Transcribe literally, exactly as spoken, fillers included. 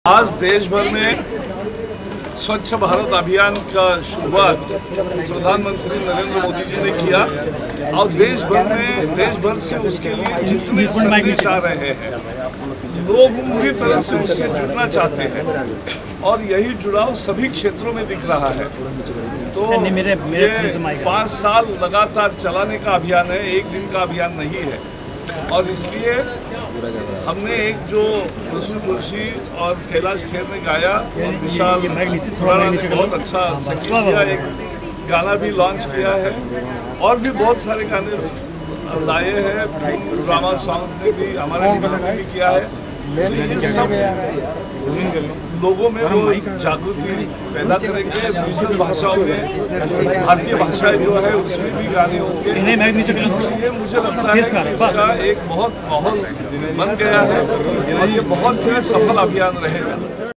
आज देश भर में स्वच्छ भारत अभियान का शुरुआत प्रधानमंत्री नरेंद्र मोदी जी ने किया और देश भर में देश भर से उसके लिए जितने संदेश आ रहे हैं लोग पूरी तरह से उससे जुड़ना चाहते हैं और यही जुड़ाव सभी क्षेत्रों में दिख रहा है। तो ये पाँच साल लगातार चलाने का अभियान है, एक दिन का अभियान नहीं है। और इसलिए हमने एक जो रसूल जोशी और कैलाश खेर ने गाया और विशाल खुराना ने बहुत अच्छा संगीत किया, एक गाना भी लॉन्च किया है और भी बहुत सारे गाने लाए हैं, ड्रामा सॉन्ग ने भी हमारे ने भी किया है। ये सब लोगों में वो जागृति पैदा करेंगे। दूसरी भाषाओं में भारतीय भाषाएं जो है उसमें भी गाने होंगे। ये मुझे लगता है कि इसका एक बहुत माहौल बन गया है और ये बहुत ही सफल अभियान रहेगा।